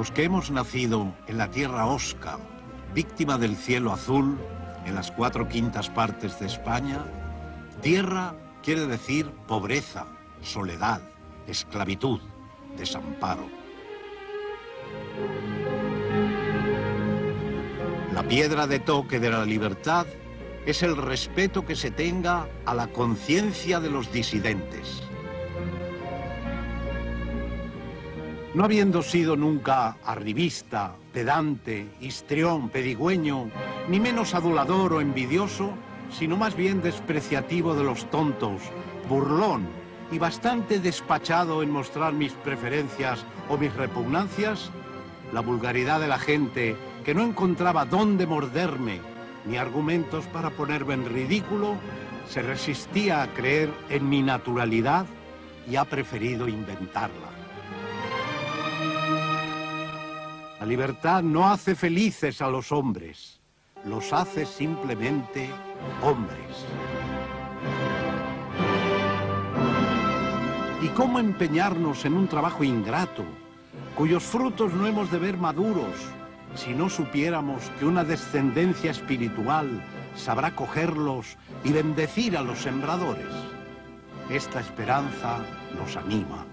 Los que hemos nacido en la tierra hosca, víctima del cielo azul, en las 4/5 partes de España, tierra quiere decir pobreza, soledad, esclavitud, desamparo. La piedra de toque de la libertad es el respeto que se tenga a la conciencia de los disidentes. No habiendo sido nunca arribista, pedante, histrión, pedigüeño, ni menos adulador o envidioso, sino más bien despreciativo de los tontos, burlón y bastante despachado en mostrar mis preferencias o mis repugnancias, la vulgaridad de la gente, que no encontraba dónde morderme ni argumentos para ponerme en ridículo, se resistía a creer en mi naturalidad y ha preferido inventarla. La libertad no hace felices a los hombres, los hace simplemente hombres. ¿Y cómo empeñarnos en un trabajo ingrato, cuyos frutos no hemos de ver maduros, si no supiéramos que una descendencia espiritual sabrá cogerlos y bendecir a los sembradores? Esta esperanza nos anima.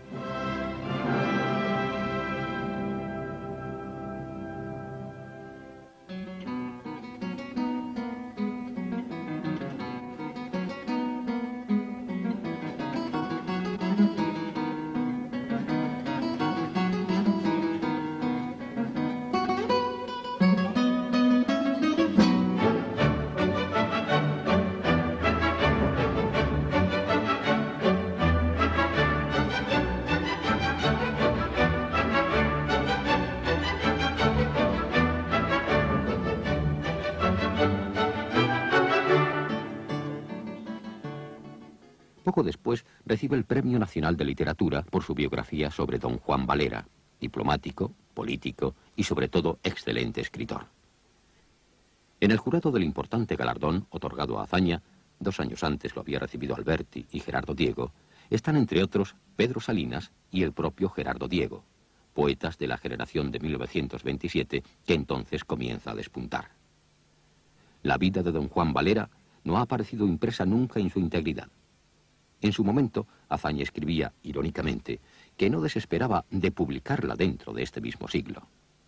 Poco después recibe el Premio Nacional de Literatura por su biografía sobre don Juan Valera, diplomático, político y sobre todo excelente escritor. En el jurado del importante galardón otorgado a Azaña, 2 años antes lo había recibido Alberti y Gerardo Diego, están entre otros Pedro Salinas y el propio Gerardo Diego, poetas de la generación de 1927 que entonces comienza a despuntar. La vida de don Juan Valera no ha aparecido impresa nunca en su integridad. En su momento, Azaña escribía, irónicamente, que no desesperaba de publicarla dentro de este mismo siglo.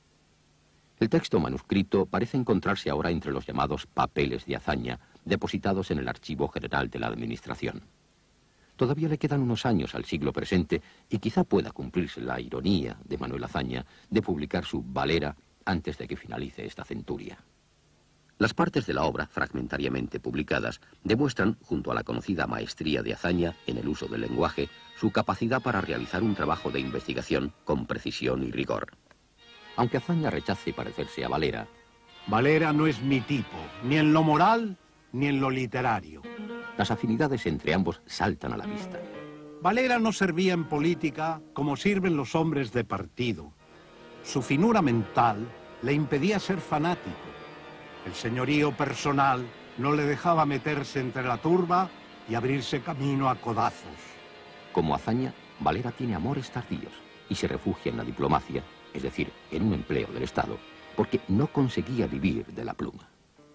El texto manuscrito parece encontrarse ahora entre los llamados papeles de Azaña, depositados en el Archivo General de la Administración. Todavía le quedan unos años al siglo presente y quizá pueda cumplirse la ironía de Manuel Azaña de publicar su Valera antes de que finalice esta centuria. Las partes de la obra, fragmentariamente publicadas, demuestran, junto a la conocida maestría de Azaña en el uso del lenguaje, su capacidad para realizar un trabajo de investigación con precisión y rigor. Aunque Azaña rechace parecerse a Valera, Valera no es mi tipo, ni en lo moral ni en lo literario. Las afinidades entre ambos saltan a la vista. Valera no servía en política como sirven los hombres de partido. Su finura mental le impedía ser fanático. El señorío personal no le dejaba meterse entre la turba y abrirse camino a codazos. Como Azaña, Valera tiene amores tardíos y se refugia en la diplomacia, es decir, en un empleo del Estado, porque no conseguía vivir de la pluma.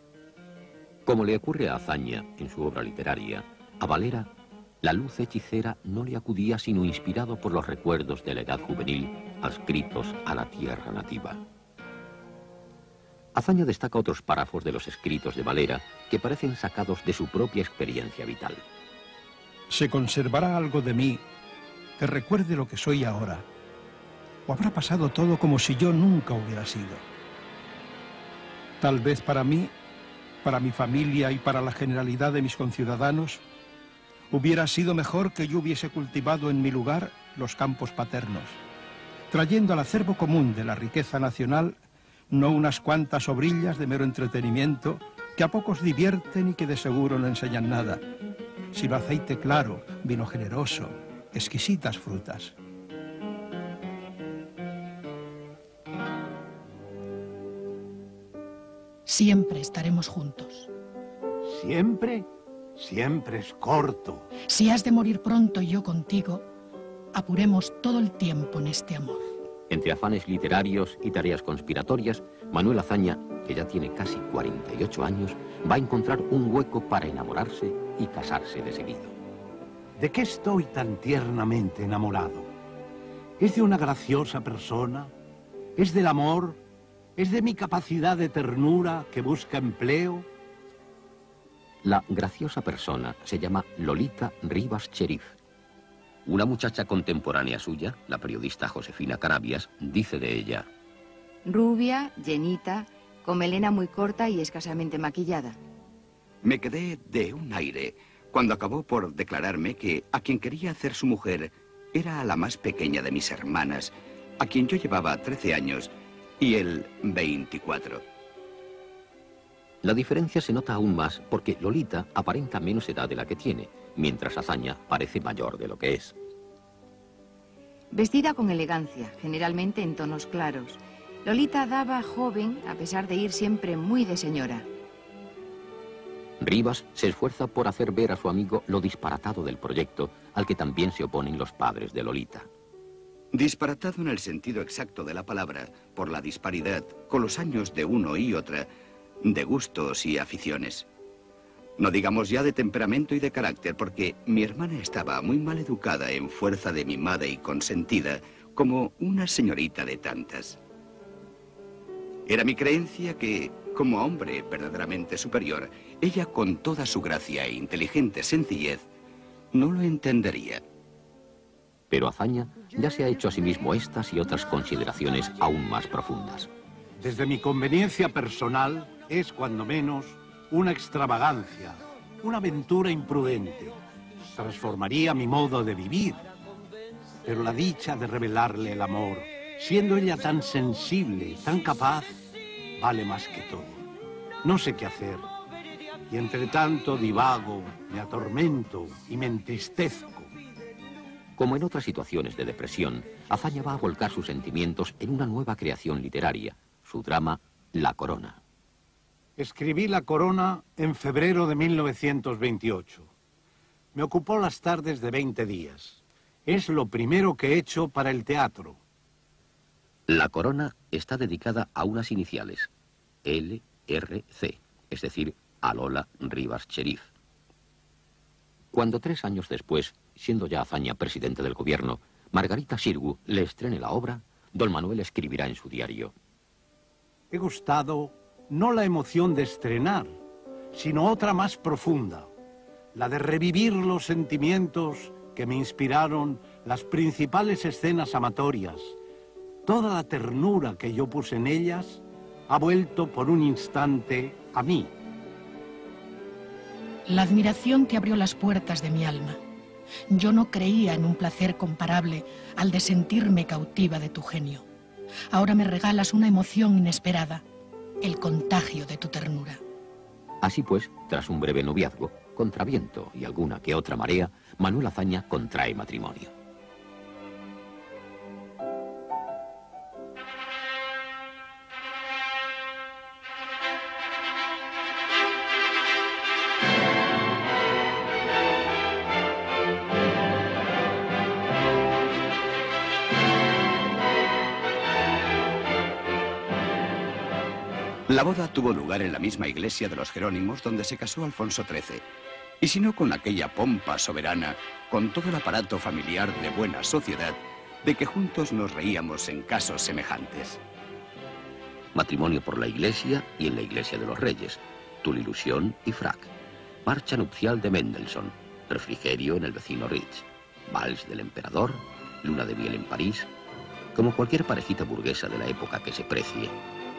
Como le ocurre a Azaña en su obra literaria, a Valera la luz hechicera no le acudía sino inspirado por los recuerdos de la edad juvenil adscritos a la tierra nativa. Azaña destaca otros párrafos de los escritos de Valera que parecen sacados de su propia experiencia vital. ¿Se conservará algo de mí que recuerde lo que soy ahora? ¿O habrá pasado todo como si yo nunca hubiera sido? Tal vez para mí, para mi familia y para la generalidad de mis conciudadanos, hubiera sido mejor que yo hubiese cultivado en mi lugar los campos paternos, trayendo al acervo común de la riqueza nacional no unas cuantas obrillas de mero entretenimiento que a pocos divierten y que de seguro no enseñan nada, sino aceite claro, vino generoso, exquisitas frutas. Siempre estaremos juntos. ¿Siempre? Siempre es corto. Si has de morir pronto y yo contigo, apuremos todo el tiempo en este amor. Entre afanes literarios y tareas conspiratorias, Manuel Azaña, que ya tiene casi 48 años, va a encontrar un hueco para enamorarse y casarse de seguido. ¿De qué estoy tan tiernamente enamorado? ¿Es de una graciosa persona? ¿Es del amor? ¿Es de mi capacidad de ternura que busca empleo? La graciosa persona se llama Lolita Rivas Cherif. Una muchacha contemporánea suya, la periodista Josefina Carabias, dice de ella: rubia, llenita, con melena muy corta y escasamente maquillada. Me quedé de un aire cuando acabó por declararme que a quien quería hacer su mujer era a la más pequeña de mis hermanas, a quien yo llevaba 13 años y él 24. La diferencia se nota aún más porque Lolita aparenta menos edad de la que tiene, mientras Azaña parece mayor de lo que es. Vestida con elegancia, generalmente en tonos claros, Lolita daba joven a pesar de ir siempre muy de señora. Rivas se esfuerza por hacer ver a su amigo lo disparatado del proyecto, al que también se oponen los padres de Lolita. Disparatado en el sentido exacto de la palabra, por la disparidad, con los años de uno y otra, de gustos y aficiones. No digamos ya de temperamento y de carácter, porque mi hermana estaba muy mal educada en fuerza de mimada y consentida, como una señorita de tantas. Era mi creencia que, como hombre verdaderamente superior, ella con toda su gracia e inteligente sencillez, no lo entendería. Pero Azaña ya se ha hecho a sí mismo estas y otras consideraciones aún más profundas. Desde mi conveniencia personal es, cuando menos, una extravagancia, una aventura imprudente. Transformaría mi modo de vivir. Pero la dicha de revelarle el amor, siendo ella tan sensible, tan capaz, vale más que todo. No sé qué hacer. Y entre tanto divago, me atormento y me entristezco. Como en otras situaciones de depresión, Azaña va a volcar sus sentimientos en una nueva creación literaria, su drama La Corona. Escribí La Corona en febrero de 1928. Me ocupó las tardes de 20 días. Es lo primero que he hecho para el teatro. La Corona está dedicada a unas iniciales, LRC, es decir, a Lola Rivas Cherif. Cuando 3 años después, siendo ya Azaña presidente del gobierno, Margarita Xirgu le estrene la obra, don Manuel escribirá en su diario: He gustado no la emoción de estrenar, sino otra más profunda, la de revivir los sentimientos que me inspiraron las principales escenas amatorias. Toda la ternura que yo puse en ellas ha vuelto por un instante a mí. La admiración te abrió las puertas de mi alma. Yo no creía en un placer comparable al de sentirme cautiva de tu genio. Ahora me regalas una emoción inesperada, el contagio de tu ternura. Así pues, tras un breve noviazgo, contra viento y alguna que otra marea, Manuel Azaña contrae matrimonio. La boda tuvo lugar en la misma iglesia de los Jerónimos donde se casó Alfonso XIII. Y si no con aquella pompa soberana, con todo el aparato familiar de buena sociedad, de que juntos nos reíamos en casos semejantes. Matrimonio por la iglesia y en la iglesia de los reyes, Tulilusión y frac, marcha nupcial de Mendelssohn, refrigerio en el vecino Ritz, vals del emperador, luna de miel en París, como cualquier parejita burguesa de la época que se precie.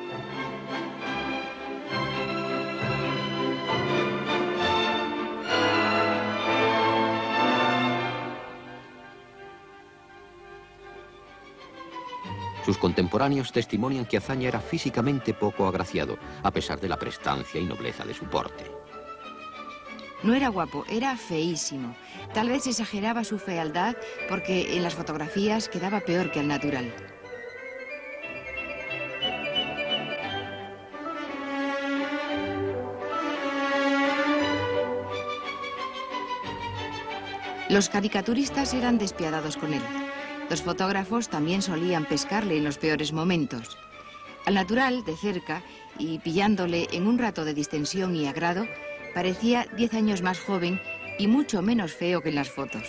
Sus contemporáneos testimonian que Azaña era físicamente poco agraciado, a pesar de la prestancia y nobleza de su porte. No era guapo, era feísimo. Tal vez exageraba su fealdad porque en las fotografías quedaba peor que al natural. Los caricaturistas eran despiadados con él. Los fotógrafos también solían pescarle en los peores momentos. Al natural, de cerca, y pillándole en un rato de distensión y agrado, parecía 10 años más joven y mucho menos feo que en las fotos.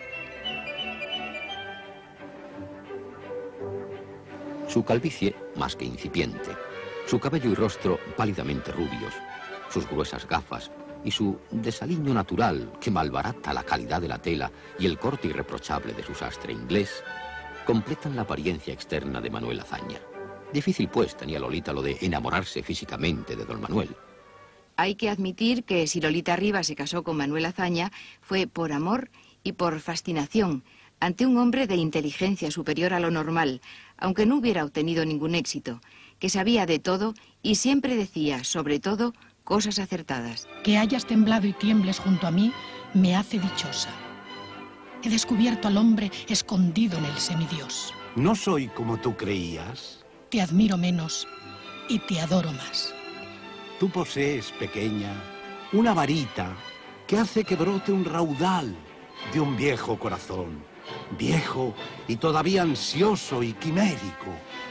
Su calvicie, más que incipiente, su cabello y rostro pálidamente rubios, sus gruesas gafas y su desaliño natural que malbarata la calidad de la tela y el corte irreprochable de su sastre inglés, completan la apariencia externa de Manuel Azaña. Difícil, pues, tenía Lolita lo de enamorarse físicamente de don Manuel. Hay que admitir que si Lolita Rivas se casó con Manuel Azaña fue por amor y por fascinación ante un hombre de inteligencia superior a lo normal, aunque no hubiera obtenido ningún éxito, que sabía de todo y siempre decía, sobre todo, cosas acertadas. Que hayas temblado y tiembles junto a mí me hace dichosa. He descubierto al hombre escondido en el semidios. ¿No soy como tú creías? Te admiro menos y te adoro más. Tú posees, pequeña, una varita que hace que brote un raudal de un viejo corazón, viejo y todavía ansioso y quimérico.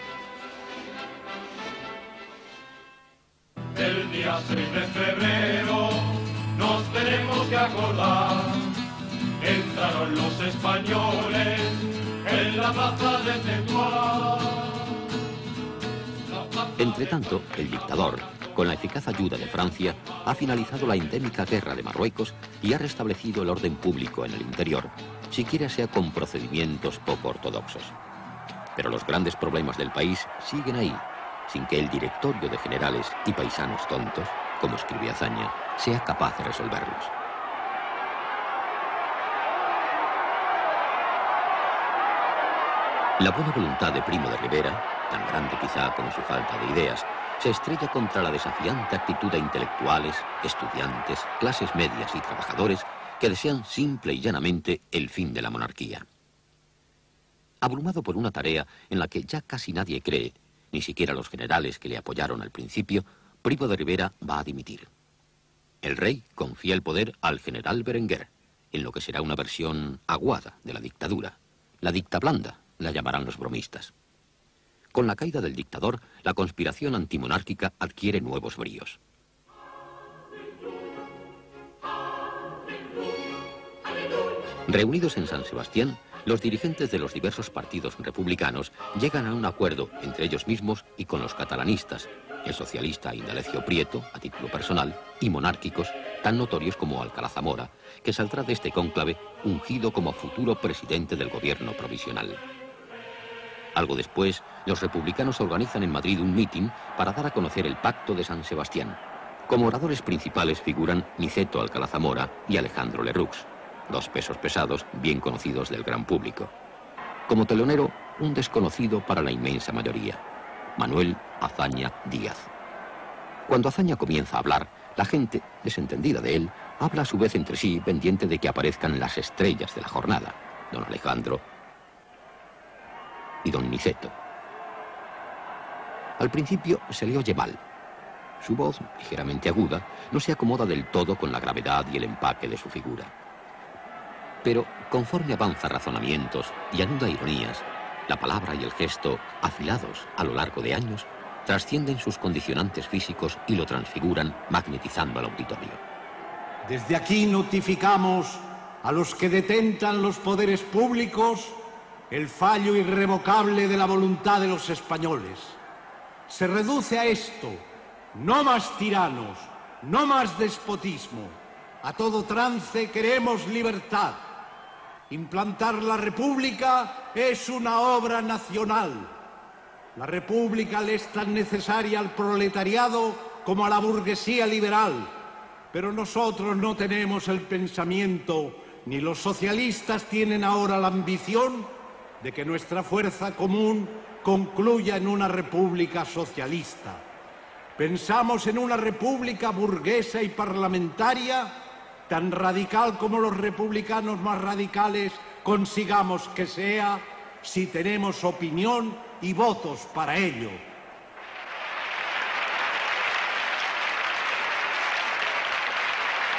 El día 6 de febrero nos tenemos que acordar. Entraron los españoles en la plaza de Tetuán. Entretanto, el dictador, con la eficaz ayuda de Francia, ha finalizado la endémica guerra de Marruecos y ha restablecido el orden público en el interior, siquiera sea con procedimientos poco ortodoxos. Pero los grandes problemas del país siguen ahí, sin que el directorio de generales y paisanos tontos, como escribe Azaña, sea capaz de resolverlos. La buena voluntad de Primo de Rivera, tan grande quizá como su falta de ideas, se estrella contra la desafiante actitud de intelectuales, estudiantes, clases medias y trabajadores que desean simple y llanamente el fin de la monarquía. Abrumado por una tarea en la que ya casi nadie cree, ni siquiera los generales que le apoyaron al principio, Primo de Rivera va a dimitir. El rey confía el poder al general Berenguer, en lo que será una versión aguada de la dictadura, la dicta blanda, la llamarán los bromistas. Con la caída del dictador, la conspiración antimonárquica adquiere nuevos bríos. Reunidos en San Sebastián, los dirigentes de los diversos partidos republicanos llegan a un acuerdo entre ellos mismos y con los catalanistas, el socialista Indalecio Prieto, a título personal, y monárquicos, tan notorios como Alcalá Zamora, que saldrá de este cónclave ungido como futuro presidente del gobierno provisional. Algo después, los republicanos organizan en Madrid un mitin para dar a conocer el Pacto de San Sebastián. Como oradores principales figuran Niceto Alcalá Zamora y Alejandro Lerroux, dos pesos pesados bien conocidos del gran público. Como telonero, un desconocido para la inmensa mayoría, Manuel Azaña Díaz. Cuando Azaña comienza a hablar, la gente, desentendida de él, habla a su vez entre sí, pendiente de que aparezcan las estrellas de la jornada, don Alejandro y don Niceto. Al principio se le oye mal. Su voz, ligeramente aguda, no se acomoda del todo con la gravedad y el empaque de su figura. Pero conforme avanza razonamientos y anuda ironías, la palabra y el gesto, afilados a lo largo de años, trascienden sus condicionantes físicos y lo transfiguran, magnetizando al auditorio. Desde aquí notificamos a los que detentan los poderes públicos el fallo irrevocable de la voluntad de los españoles. Se reduce a esto: no más tiranos, no más despotismo. A todo trance queremos libertad. Implantar la República es una obra nacional. La República le es tan necesaria al proletariado como a la burguesía liberal. Pero nosotros no tenemos el pensamiento, ni los socialistas tienen ahora la ambición de que nuestra fuerza común concluya en una república socialista. Pensamos en una república burguesa y parlamentaria tan radical como los republicanos más radicales consigamos que sea, si tenemos opinión y votos para ello.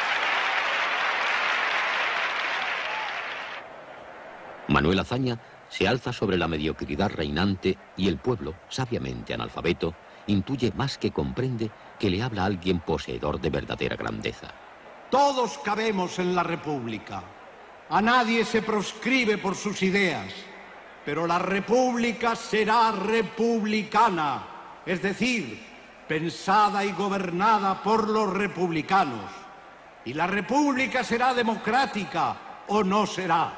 Manuel Azaña Se alza sobre la mediocridad reinante y el pueblo, sabiamente analfabeto, intuye más que comprende que le habla alguien poseedor de verdadera grandeza. Todos cabemos en la República. A nadie se proscribe por sus ideas, pero la República será republicana, es decir, pensada y gobernada por los republicanos. Y la República será democrática o no será.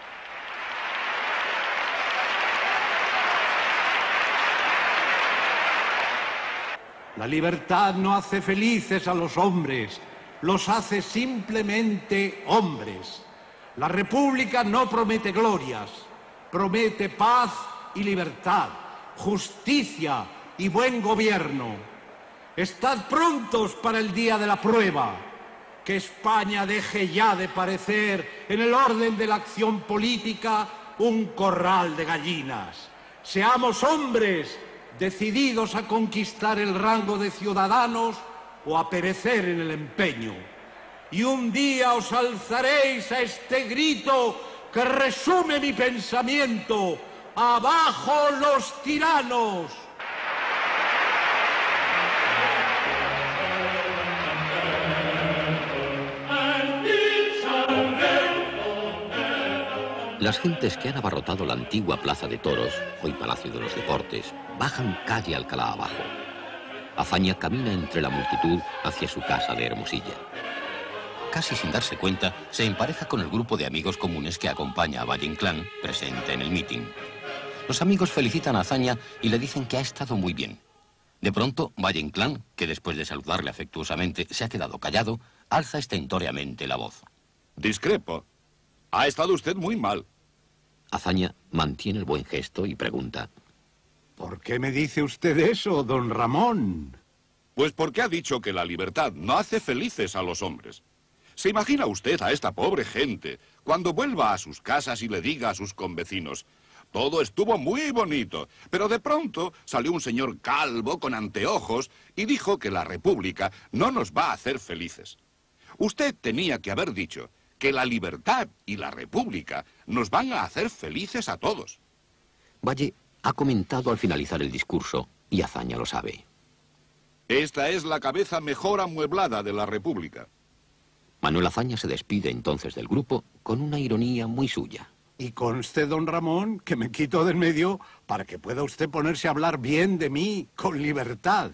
La libertad no hace felices a los hombres, los hace simplemente hombres. La República no promete glorias, promete paz y libertad, justicia y buen gobierno. Estad prontos para el día de la prueba. Que España deje ya de parecer, en el orden de la acción política, un corral de gallinas. Seamos hombres decididos a conquistar el rango de ciudadanos o a perecer en el empeño. Y un día os alzaréis a este grito que resume mi pensamiento: ¡abajo los tiranos! Las gentes que han abarrotado la antigua Plaza de Toros, hoy Palacio de los Deportes, bajan calle Alcalá abajo. Azaña camina entre la multitud hacia su casa de Hermosilla. Casi sin darse cuenta, se empareja con el grupo de amigos comunes que acompaña a Valle Inclán, presente en el mitin. Los amigos felicitan a Azaña y le dicen que ha estado muy bien. De pronto, Valle Inclán, que después de saludarle afectuosamente se ha quedado callado, alza estentóreamente la voz. Discrepo. Ha estado usted muy mal. Azaña mantiene el buen gesto y pregunta: ¿Por qué me dice usted eso, don Ramón? Pues porque ha dicho que la libertad no hace felices a los hombres. ¿Se imagina usted a esta pobre gente cuando vuelva a sus casas y le diga a sus convecinos: todo estuvo muy bonito, pero de pronto salió un señor calvo con anteojos y dijo que la República no nos va a hacer felices? Usted tenía que haber dicho que la libertad y la República nos van a hacer felices a todos. Valle ha comentado al finalizar el discurso, y Azaña lo sabe: esta es la cabeza mejor amueblada de la República. Manuel Azaña se despide entonces del grupo con una ironía muy suya. Y conste, don Ramón, que me quito del medio para que pueda usted ponerse a hablar bien de mí, con libertad.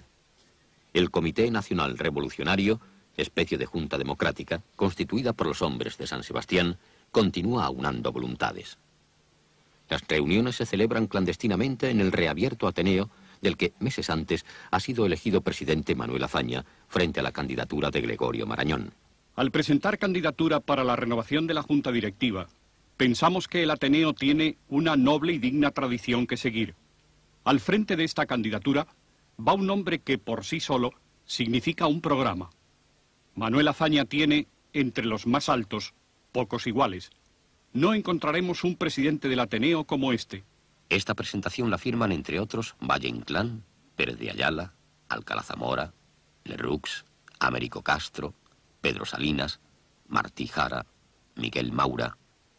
El Comité Nacional Revolucionario, especie de junta democrática, constituida por los hombres de San Sebastián, continúa aunando voluntades. Las reuniones se celebran clandestinamente en el reabierto Ateneo, del que meses antes ha sido elegido presidente Manuel Azaña, frente a la candidatura de Gregorio Marañón. Al presentar candidatura para la renovación de la Junta Directiva, pensamos que el Ateneo tiene una noble y digna tradición que seguir. Al frente de esta candidatura va un hombre que por sí solo significa un programa. Manuel Azaña tiene, entre los más altos, pocos iguales. No encontraremos un presidente del Ateneo como este. Esta presentación la firman, entre otros, Valle Inclán, Pérez de Ayala, Alcalá Zamora, Lerroux, Américo Castro, Pedro Salinas, Martí Jara, Miguel Maura.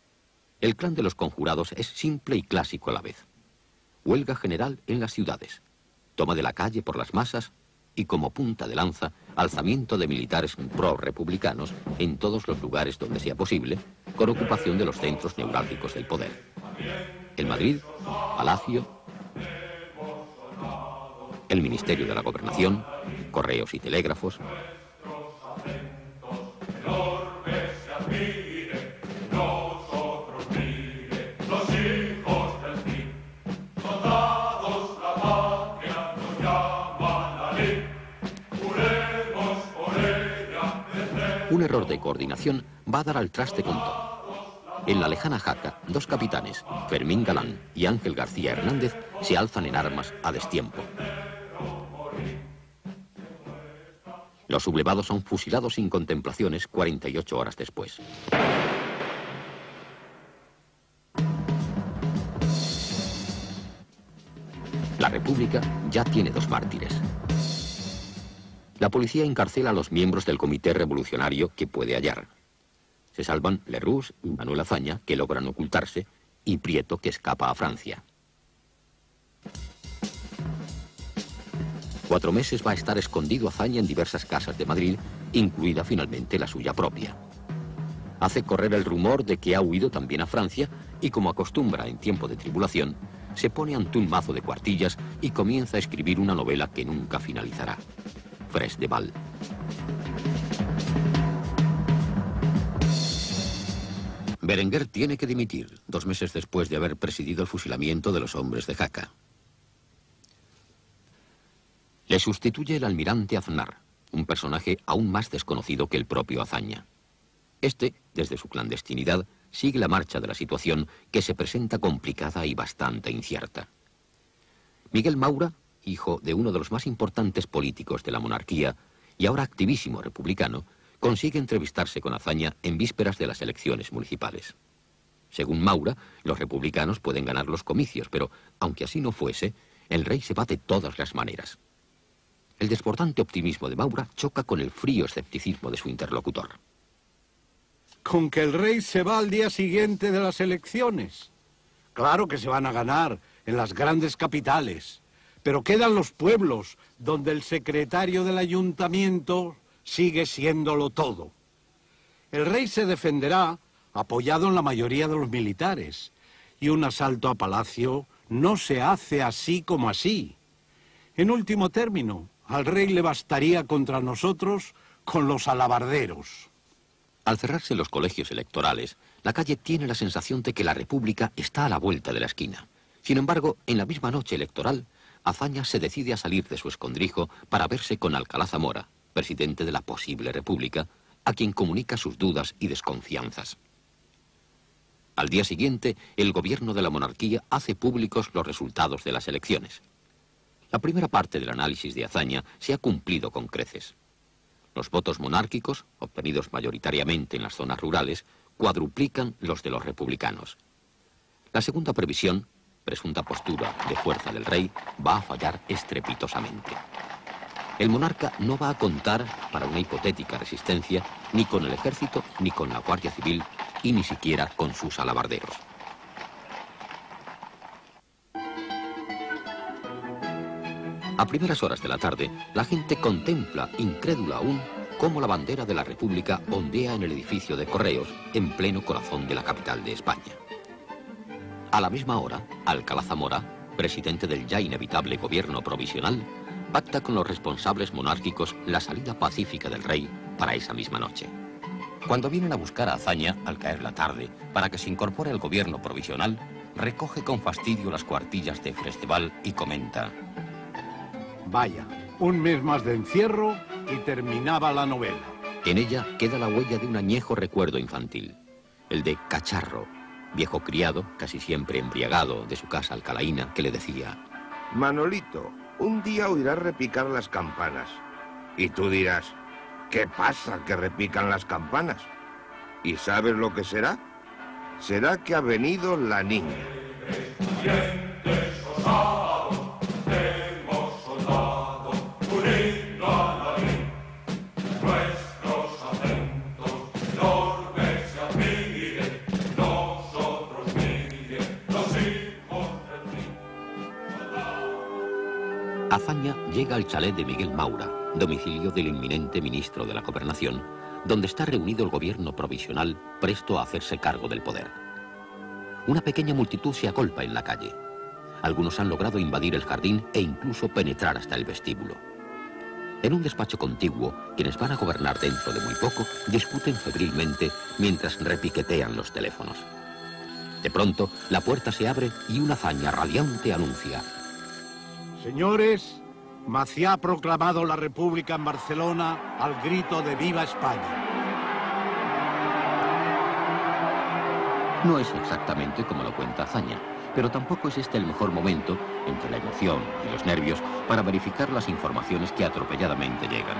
El clan de los conjurados es simple y clásico a la vez. Huelga general en las ciudades, toma de la calle por las masas y, como punta de lanza, alzamiento de militares pro-republicanos en todos los lugares donde sea posible, con ocupación de los centros neurálgicos del poder. En Madrid, Palacio, el Ministerio de la Gobernación, correos y telégrafos. Un error de coordinación va a dar al traste con todo. En la lejana Jaca, dos capitanes, Fermín Galán y Ángel García Hernández, se alzan en armas a destiempo. Los sublevados son fusilados sin contemplaciones 48 horas después. La República ya tiene dos mártires. La policía encarcela a los miembros del Comité Revolucionario que puede hallar. Se salvan Lerroux y Manuel Azaña, que logran ocultarse, y Prieto, que escapa a Francia. 4 meses va a estar escondido Azaña en diversas casas de Madrid, incluida finalmente la suya propia. Hace correr el rumor de que ha huido también a Francia y, como acostumbra en tiempo de tribulación, se pone ante un mazo de cuartillas y comienza a escribir una novela que nunca finalizará, Fres de Bal. Berenguer tiene que dimitir 2 meses después de haber presidido el fusilamiento de los hombres de Jaca. Le sustituye el almirante Aznar, un personaje aún más desconocido que el propio Azaña. Este, desde su clandestinidad, sigue la marcha de la situación, que se presenta complicada y bastante incierta. Miguel Maura, hijo de uno de los más importantes políticos de la monarquía y ahora activísimo republicano, consigue entrevistarse con Azaña en vísperas de las elecciones municipales. Según Maura, los republicanos pueden ganar los comicios, pero, aunque así no fuese, el rey se va de todas las maneras. El desbordante optimismo de Maura choca con el frío escepticismo de su interlocutor. Con que el rey se va al día siguiente de las elecciones. Claro que se van a ganar en las grandes capitales, pero quedan los pueblos donde el secretario del ayuntamiento sigue siéndolo todo. El rey se defenderá apoyado en la mayoría de los militares, y un asalto a Palacio no se hace así como así. En último término, al rey le bastaría contra nosotros con los alabarderos. Al cerrarse los colegios electorales, la calle tiene la sensación de que la República está a la vuelta de la esquina. Sin embargo, en la misma noche electoral, Azaña se decide a salir de su escondrijo para verse con Alcalá Zamora, presidente de la posible República, a quien comunica sus dudas y desconfianzas. Al día siguiente, el gobierno de la monarquía hace públicos los resultados de las elecciones. La primera parte del análisis de Azaña se ha cumplido con creces. Los votos monárquicos, obtenidos mayoritariamente en las zonas rurales, cuadruplican los de los republicanos. La segunda previsión, presunta postura de fuerza del rey, va a fallar estrepitosamente. El monarca no va a contar para una hipotética resistencia ni con el ejército, ni con la Guardia Civil, y ni siquiera con sus alabarderos. A primeras horas de la tarde, la gente contempla, incrédula aún, cómo la bandera de la República ondea en el edificio de Correos, en pleno corazón de la capital de España. A la misma hora, Alcalá Zamora, presidente del ya inevitable gobierno provisional, pacta con los responsables monárquicos la salida pacífica del rey para esa misma noche. Cuando vienen a buscar a Azaña, al caer la tarde, para que se incorpore al gobierno provisional, recoge con fastidio las cuartillas de Fres de Bal y comenta: Vaya, un mes más de encierro y terminaba la novela. En ella queda la huella de un añejo recuerdo infantil, el de Cacharro, viejo criado, casi siempre embriagado, de su casa alcalaína, que le decía: Manolito, un día oirás repicar las campanas. Y tú dirás: ¿qué pasa que repican las campanas? ¿Y sabes lo que será? Será que ha venido la niña. Azaña llega al chalet de Miguel Maura, domicilio del inminente ministro de la Gobernación, donde está reunido el gobierno provisional presto a hacerse cargo del poder. Una pequeña multitud se agolpa en la calle. Algunos han logrado invadir el jardín e incluso penetrar hasta el vestíbulo. En un despacho contiguo, quienes van a gobernar dentro de muy poco discuten febrilmente mientras repiquetean los teléfonos. De pronto, la puerta se abre y una Azaña radiante anuncia: Señores, Maciá ha proclamado la República en Barcelona al grito de ¡Viva España! No es exactamente como lo cuenta Azaña, pero tampoco es este el mejor momento, entre la emoción y los nervios, para verificar las informaciones que atropelladamente llegan.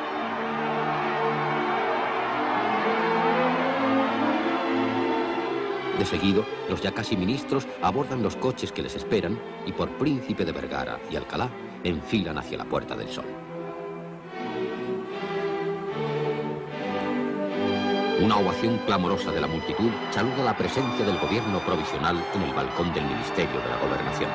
De seguido, los ya casi ministros abordan los coches que les esperan y por Príncipe de Vergara y Alcalá enfilan hacia la Puerta del Sol. Una ovación clamorosa de la multitud saluda la presencia del gobierno provisional en el balcón del Ministerio de la Gobernación.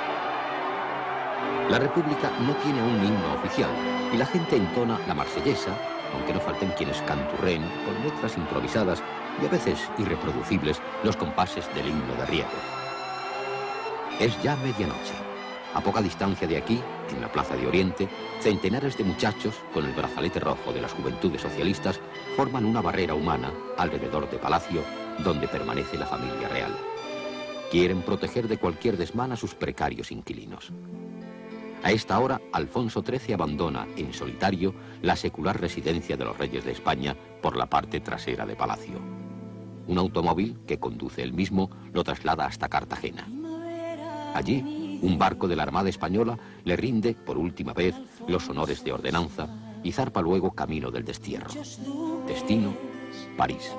La República no tiene un himno oficial y la gente entona la marsellesa, aunque no falten quienes canturreen con letras improvisadas y a veces irreproducibles los compases del himno de riego. Es ya medianoche. A poca distancia de aquí, en la Plaza de Oriente, centenares de muchachos con el brazalete rojo de las juventudes socialistas forman una barrera humana alrededor de Palacio, donde permanece la familia real. Quieren proteger de cualquier desmán a sus precarios inquilinos. A esta hora, Alfonso XIII abandona en solitario la secular residencia de los reyes de España por la parte trasera de Palacio. Un automóvil que conduce él mismo lo traslada hasta Cartagena. Allí, un barco de la Armada Española le rinde, por última vez, los honores de ordenanza y zarpa luego camino del destierro. Destino, París.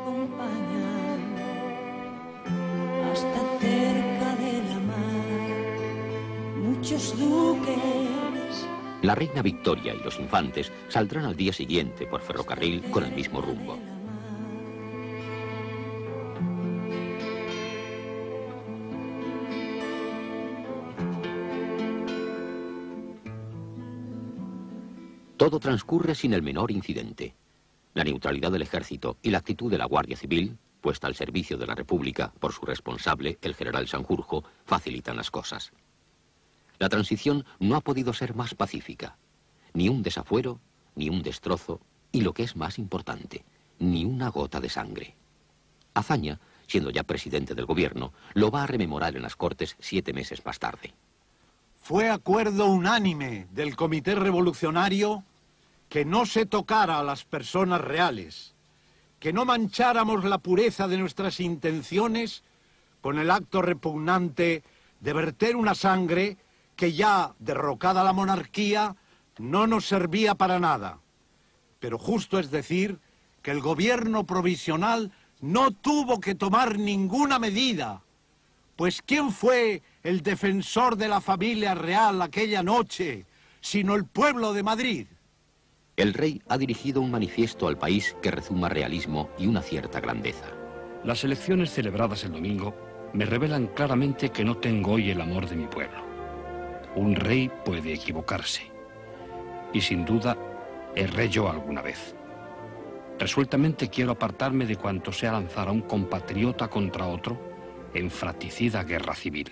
Hasta cerca de la mar, muchos duques. La reina Victoria y los infantes saldrán al día siguiente por ferrocarril con el mismo rumbo. Todo transcurre sin el menor incidente. La neutralidad del ejército y la actitud de la Guardia Civil, puesta al servicio de la República por su responsable, el general Sanjurjo, facilitan las cosas. La transición no ha podido ser más pacífica. Ni un desafuero, ni un destrozo, y lo que es más importante, ni una gota de sangre. Azaña, siendo ya presidente del gobierno, lo va a rememorar en las Cortes 7 meses más tarde. Fue acuerdo unánime del Comité Revolucionario que no se tocara a las personas reales, que no mancháramos la pureza de nuestras intenciones con el acto repugnante de verter una sangre que ya, derrocada la monarquía, no nos servía para nada. Pero justo es decir que el gobierno provisional no tuvo que tomar ninguna medida, pues ¿quién fue el defensor de la familia real aquella noche, sino el pueblo de Madrid? El rey ha dirigido un manifiesto al país que rezuma realismo y una cierta grandeza. Las elecciones celebradas el domingo me revelan claramente que no tengo hoy el amor de mi pueblo. Un rey puede equivocarse. Y sin duda, erré yo alguna vez. Resueltamente quiero apartarme de cuanto sea lanzar a un compatriota contra otro en fratricida guerra civil.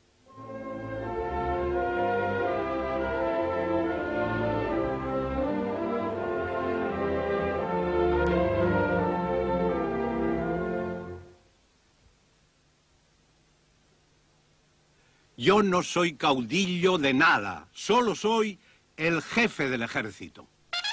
Yo no soy caudillo de nada, solo soy el jefe del ejército.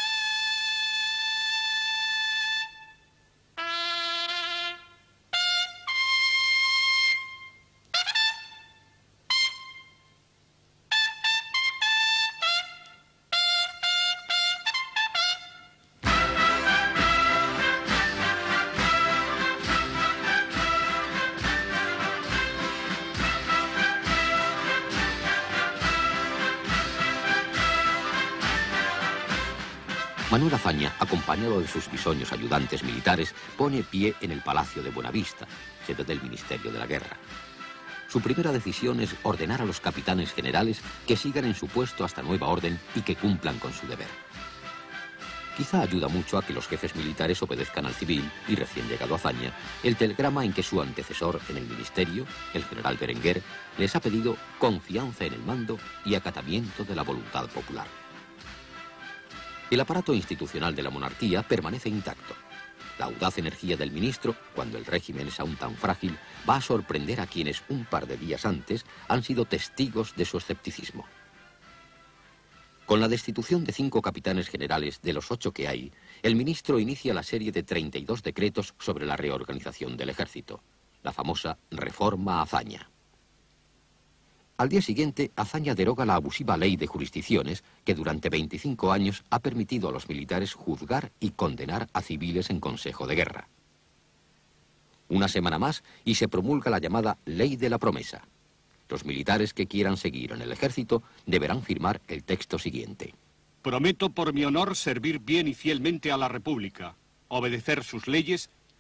Manuel Azaña, acompañado de sus bisoños ayudantes militares, pone pie en el Palacio de Buenavista, sede del Ministerio de la Guerra. Su primera decisión es ordenar a los capitanes generales que sigan en su puesto hasta nueva orden y que cumplan con su deber. Quizá ayuda mucho a que los jefes militares obedezcan al civil y recién llegado Azaña, el telegrama en que su antecesor en el ministerio, el general Berenguer, les ha pedido confianza en el mando y acatamiento de la voluntad popular. El aparato institucional de la monarquía permanece intacto. La audaz energía del ministro, cuando el régimen es aún tan frágil, va a sorprender a quienes un par de días antes han sido testigos de su escepticismo. Con la destitución de 5 capitanes generales de los 8 que hay, el ministro inicia la serie de 32 decretos sobre la reorganización del ejército, la famosa Reforma Azaña. Al día siguiente, Azaña deroga la abusiva ley de jurisdicciones que durante 25 años ha permitido a los militares juzgar y condenar a civiles en consejo de guerra. Una semana más y se promulga la llamada Ley de la Promesa. Los militares que quieran seguir en el ejército deberán firmar el texto siguiente. Prometo por mi honor servir bien y fielmente a la República, obedecer sus leyes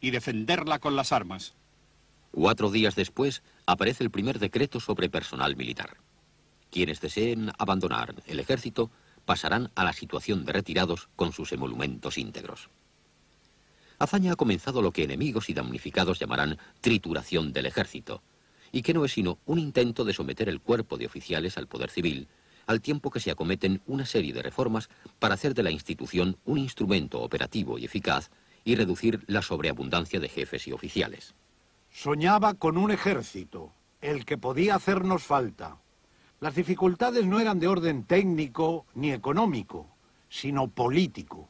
y defenderla con las armas. 4 días después aparece el primer decreto sobre personal militar. Quienes deseen abandonar el ejército pasarán a la situación de retirados con sus emolumentos íntegros. Azaña ha comenzado lo que enemigos y damnificados llamarán trituración del ejército, y que no es sino un intento de someter el cuerpo de oficiales al poder civil, al tiempo que se acometen una serie de reformas para hacer de la institución un instrumento operativo y eficaz y reducir la sobreabundancia de jefes y oficiales. Soñaba con un ejército, el que podía hacernos falta. Las dificultades no eran de orden técnico ni económico, sino político.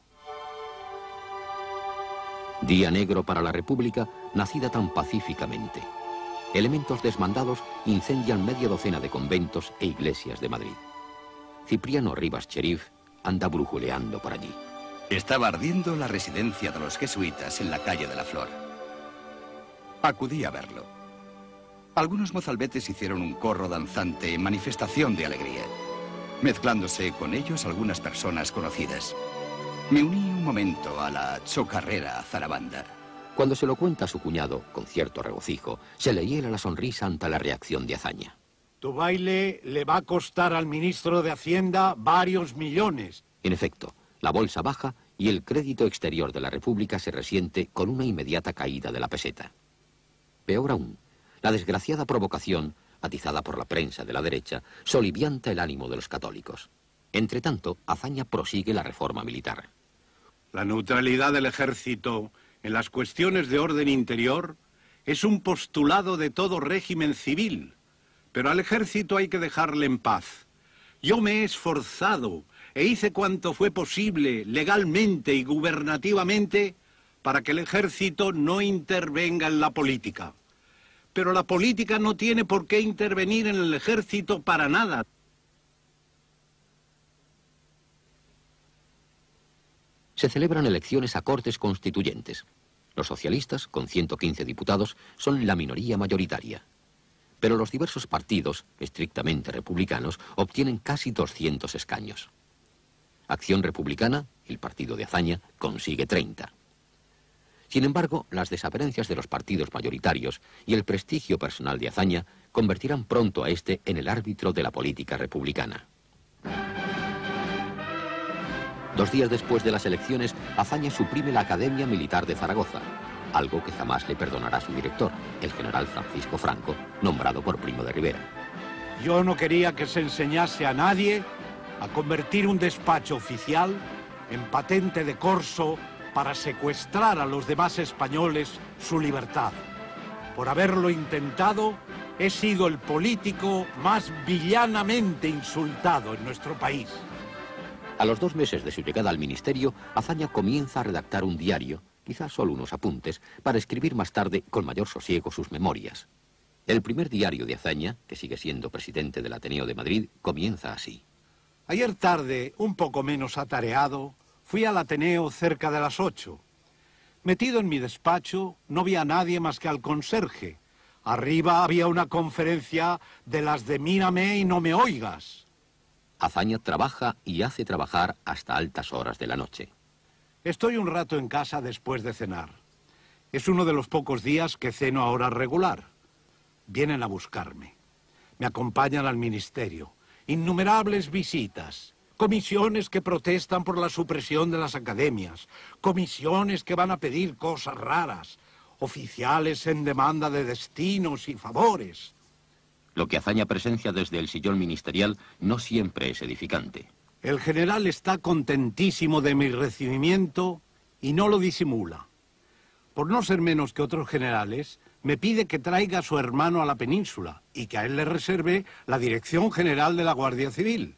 Día negro para la República, nacida tan pacíficamente. Elementos desmandados incendian media docena de conventos e iglesias de Madrid. Cipriano Rivas Cherif anda brujuleando por allí. Estaba ardiendo la residencia de los jesuitas en la calle de la Flor. Acudí a verlo. Algunos mozalbetes hicieron un corro danzante en manifestación de alegría, mezclándose con ellos algunas personas conocidas. Me uní un momento a la chocarrera zarabanda. Cuando se lo cuenta a su cuñado, con cierto regocijo, se le hiela la sonrisa ante la reacción de Azaña. Tu baile le va a costar al ministro de Hacienda varios millones. En efecto, la bolsa baja y el crédito exterior de la República se resiente con una inmediata caída de la peseta. Peor aún, la desgraciada provocación, atizada por la prensa de la derecha, solivianta el ánimo de los católicos. Entretanto, Azaña prosigue la reforma militar. La neutralidad del ejército en las cuestiones de orden interior es un postulado de todo régimen civil, pero al ejército hay que dejarle en paz. Yo me he esforzado e hice cuanto fue posible legalmente y gubernativamente para que el ejército no intervenga en la política. Pero la política no tiene por qué intervenir en el ejército para nada. Se celebran elecciones a Cortes Constituyentes. Los socialistas, con 115 diputados, son la minoría mayoritaria. Pero los diversos partidos, estrictamente republicanos, obtienen casi 200 escaños. Acción Republicana, el partido de Azaña, consigue 30. Sin embargo, las desavenencias de los partidos mayoritarios y el prestigio personal de Azaña convertirán pronto a este en el árbitro de la política republicana. 2 días después de las elecciones, Azaña suprime la Academia Militar de Zaragoza, algo que jamás le perdonará su director, el general Francisco Franco, nombrado por Primo de Rivera. Yo no quería que se enseñase a nadie a convertir un despacho oficial en patente de corso para secuestrar a los demás españoles su libertad. Por haberlo intentado, he sido el político más villanamente insultado en nuestro país. A los 2 meses de su llegada al ministerio, Azaña comienza a redactar un diario, quizás solo unos apuntes, para escribir más tarde con mayor sosiego sus memorias. El primer diario de Azaña, que sigue siendo presidente del Ateneo de Madrid, comienza así. Ayer tarde, un poco menos atareado, fui al Ateneo cerca de las 8. Metido en mi despacho, no vi a nadie más que al conserje. Arriba había una conferencia de las de mírame y no me oigas. Azaña trabaja y hace trabajar hasta altas horas de la noche. Estoy un rato en casa después de cenar. Es uno de los pocos días que ceno a hora regular. Vienen a buscarme. Me acompañan al ministerio. Innumerables visitas. Comisiones que protestan por la supresión de las academias. Comisiones que van a pedir cosas raras. Oficiales en demanda de destinos y favores. Lo que Azaña presencia desde el sillón ministerial no siempre es edificante. El general está contentísimo de mi recibimiento y no lo disimula. Por no ser menos que otros generales, me pide que traiga a su hermano a la península y que a él le reserve la Dirección General de la Guardia Civil.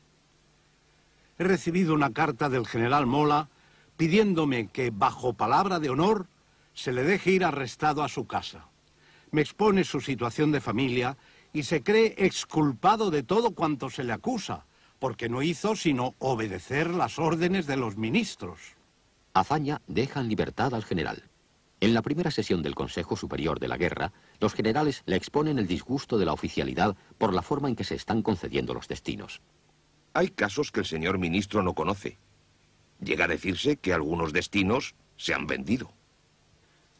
He recibido una carta del general Mola pidiéndome que, bajo palabra de honor, se le deje ir arrestado a su casa. Me expone su situación de familia y se cree exculpado de todo cuanto se le acusa, porque no hizo sino obedecer las órdenes de los ministros. Azaña deja en libertad al general. En la primera sesión del Consejo Superior de la Guerra, los generales le exponen el disgusto de la oficialidad por la forma en que se están concediendo los destinos. Hay casos que el señor ministro no conoce. Llega a decirse que algunos destinos se han vendido.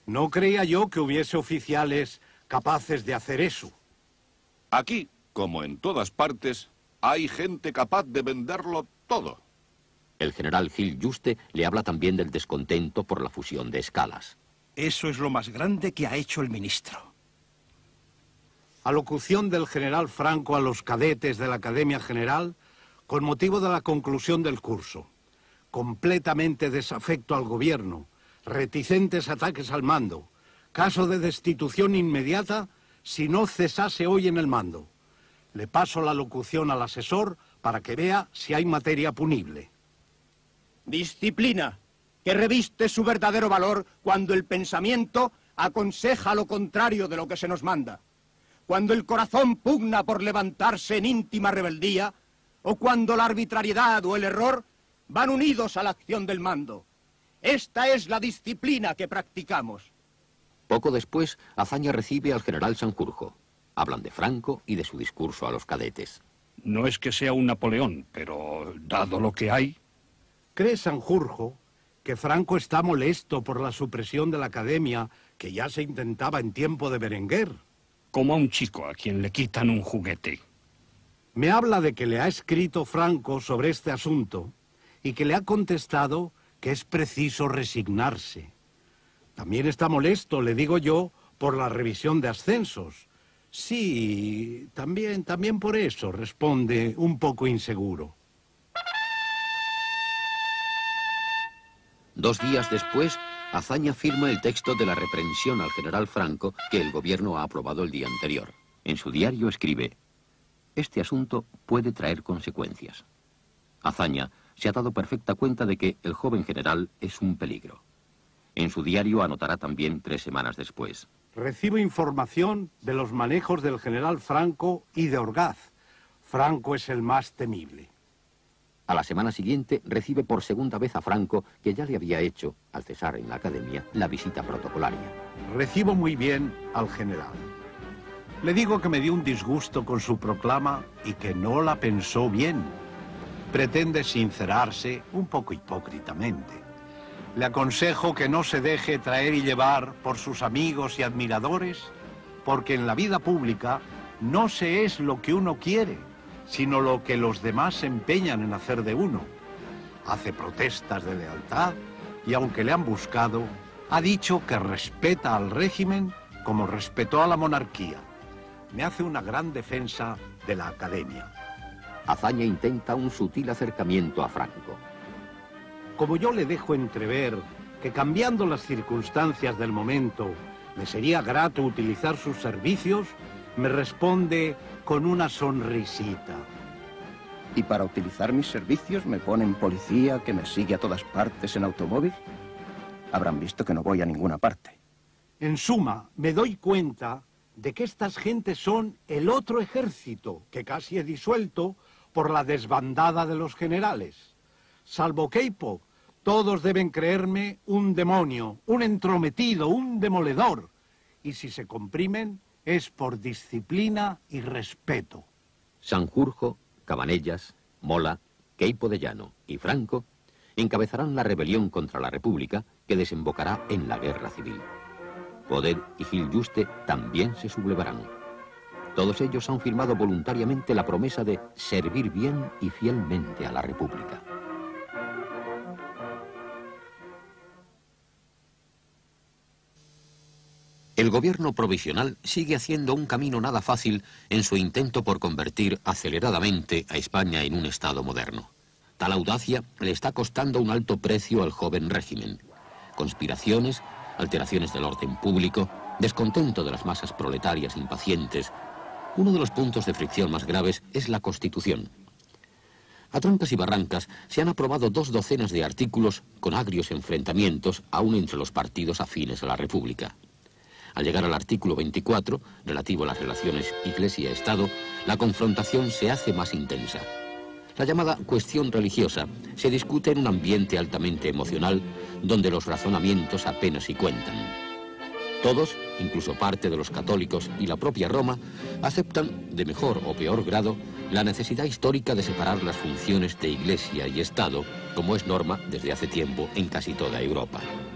No creía yo que hubiese oficiales capaces de hacer eso. Aquí, como en todas partes, hay gente capaz de venderlo todo. El general Gil Juste le habla también del descontento por la fusión de escalas. Eso es lo más grande que ha hecho el ministro. Alocución del general Franco a los cadetes de la Academia General con motivo de la conclusión del curso. Completamente desafecto al gobierno, reticentes ataques al mando, caso de destitución inmediata si no cesase hoy en el mando. Le paso la locución al asesor para que vea si hay materia punible. Disciplina, que reviste su verdadero valor cuando el pensamiento aconseja lo contrario de lo que se nos manda, cuando el corazón pugna por levantarse en íntima rebeldía, o cuando la arbitrariedad o el error van unidos a la acción del mando. Esta es la disciplina que practicamos. Poco después, Azaña recibe al general Sanjurjo. Hablan de Franco y de su discurso a los cadetes. No es que sea un Napoleón, pero dado lo que hay... ¿Cree Sanjurjo que Franco está molesto por la supresión de la Academia que ya se intentaba en tiempo de Berenguer? Como a un chico a quien le quitan un juguete. Me habla de que le ha escrito Franco sobre este asunto y que le ha contestado que es preciso resignarse. También está molesto, le digo yo, por la revisión de ascensos. Sí, también por eso, responde un poco inseguro. 2 días después, Azaña firma el texto de la reprensión al general Franco que el gobierno ha aprobado el día anterior. En su diario escribe: este asunto puede traer consecuencias. Azaña se ha dado perfecta cuenta de que el joven general es un peligro. En su diario anotará también 3 semanas después: recibo información de los manejos del general Franco y de Orgaz. Franco es el más temible. A la semana siguiente recibe por segunda vez a Franco, que ya le había hecho, al cesar en la academia, la visita protocolaria. Recibo muy bien al general. Le digo que me dio un disgusto con su proclama y que no la pensó bien. Pretende sincerarse un poco hipócritamente. Le aconsejo que no se deje traer y llevar por sus amigos y admiradores, porque en la vida pública no se es lo que uno quiere, sino lo que los demás se empeñan en hacer de uno. Hace protestas de lealtad y aunque le han buscado, ha dicho que respeta al régimen como respetó a la monarquía. Me hace una gran defensa de la Academia. Azaña intenta un sutil acercamiento a Franco. Como yo le dejo entrever que cambiando las circunstancias del momento me sería grato utilizar sus servicios, me responde con una sonrisita. ¿Y para utilizar mis servicios me ponen policía que me sigue a todas partes en automóvil? Habrán visto que no voy a ninguna parte. En suma, me doy cuenta de que estas gentes son el otro ejército que casi he disuelto por la desbandada de los generales. Salvo Queipo, todos deben creerme un demonio, un entrometido, un demoledor. Y si se comprimen, es por disciplina y respeto. Sanjurjo, Cabanellas, Mola, Queipo de Llano y Franco encabezarán la rebelión contra la República que desembocará en la guerra civil. Podet y Gil Juste también se sublevarán. Todos ellos han firmado voluntariamente la promesa de servir bien y fielmente a la República. El gobierno provisional sigue haciendo un camino nada fácil en su intento por convertir aceleradamente a España en un Estado moderno. Tal audacia le está costando un alto precio al joven régimen. Conspiraciones, alteraciones del orden público, descontento de las masas proletarias impacientes. Uno de los puntos de fricción más graves es la Constitución. A troncas y barrancas se han aprobado 2 docenas de artículos con agrios enfrentamientos aún entre los partidos afines a la República. Al llegar al artículo 24, relativo a las relaciones Iglesia-Estado, la confrontación se hace más intensa. La llamada cuestión religiosa se discute en un ambiente altamente emocional, donde los razonamientos apenas si cuentan. Todos, incluso parte de los católicos y la propia Roma, aceptan, de mejor o peor grado, la necesidad histórica de separar las funciones de Iglesia y Estado, como es norma desde hace tiempo en casi toda Europa.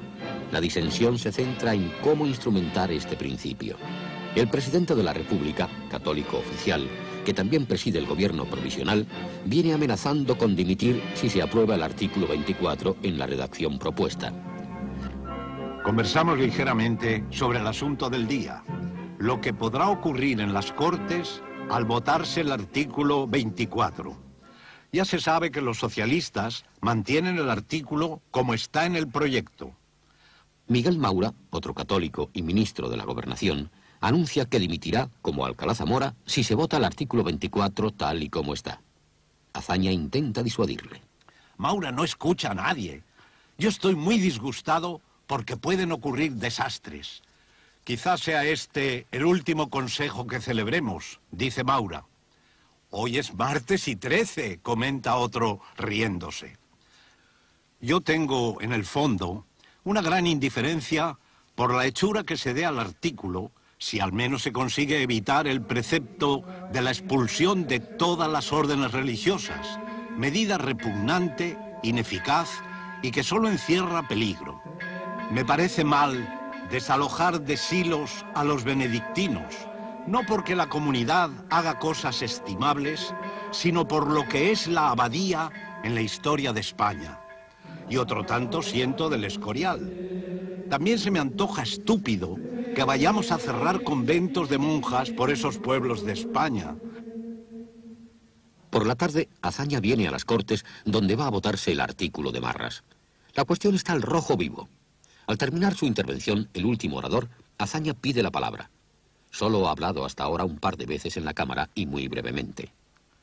La disensión se centra en cómo instrumentar este principio. El presidente de la República, católico oficial, que también preside el gobierno provisional, viene amenazando con dimitir si se aprueba el artículo 24 en la redacción propuesta. Conversamos ligeramente sobre el asunto del día, lo que podrá ocurrir en las Cortes al votarse el artículo 24. Ya se sabe que los socialistas mantienen el artículo como está en el proyecto. Miguel Maura, otro católico y ministro de la Gobernación, anuncia que dimitirá como Alcalá Zamora si se vota el artículo 24 tal y como está. Azaña intenta disuadirle. Maura no escucha a nadie. Yo estoy muy disgustado porque pueden ocurrir desastres. Quizás sea este el último consejo que celebremos, dice Maura. Hoy es martes y 13, comenta otro riéndose. Yo tengo, en el fondo, una gran indiferencia por la hechura que se dé al artículo si al menos se consigue evitar el precepto de la expulsión de todas las órdenes religiosas, medida repugnante, ineficaz y que solo encierra peligro. Me parece mal desalojar de silos a los benedictinos, no porque la comunidad haga cosas estimables, sino por lo que es la abadía en la historia de España. Y otro tanto siento del Escorial. También se me antoja estúpido que vayamos a cerrar conventos de monjas por esos pueblos de España. Por la tarde, Azaña viene a las Cortes, donde va a votarse el artículo de Marras. La cuestión está al rojo vivo. Al terminar su intervención, el último orador, Azaña pide la palabra. Solo ha hablado hasta ahora un par de veces en la Cámara y muy brevemente.